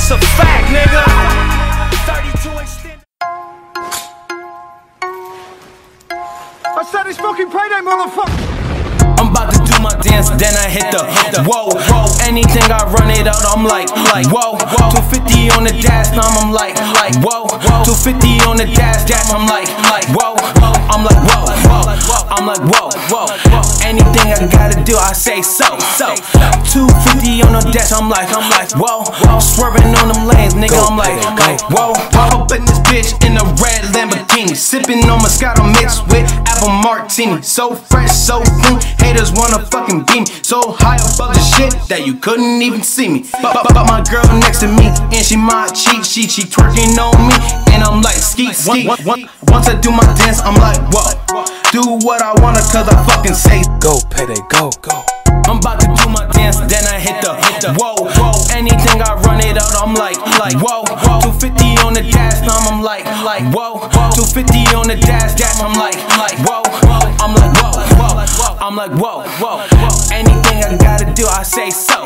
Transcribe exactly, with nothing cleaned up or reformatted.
That's a fact, nigga. thirty-two extended. I said it's fucking payday, motherfucker. I'm about to do my dance, then I hit the, hit the whoa, whoa. Anything I run it out, I'm like, like whoa, whoa. two fifty on the dash, now I'm like, like whoa, whoa. two fifty on the dash, dash, I'm like, like whoa, I'm like whoa, whoa. I'm like whoa, whoa. Anything I gotta do, I say so, so. two fifty on the dash, I'm like, I'm like whoa, swerving on them lanes, nigga, I'm like, like whoa. Up in this bitch in a red Lamborghini, sipping on Moscato mixed with apple martini, so fresh, so clean. Haters wanna fucking beam me, so high above the shit that you couldn't even see me. But, but, but my girl next to me, and she my cheat, she, she twerking on me, and I'm like skeet, skeet. Once I do my dance, I'm like, whoa. Do what I wanna, cause I fucking say go, payday, go, go. I'm about to do my dance, then I hit the, hit the whoa, whoa. Anything I run it out, I'm like, like whoa, whoa. two fifty on the dash, now I'm like, like whoa, two fifty on the dash, dash, I'm like, like whoa, I'm like whoa, whoa. I'm like whoa, whoa. Anything I gotta do, I say so.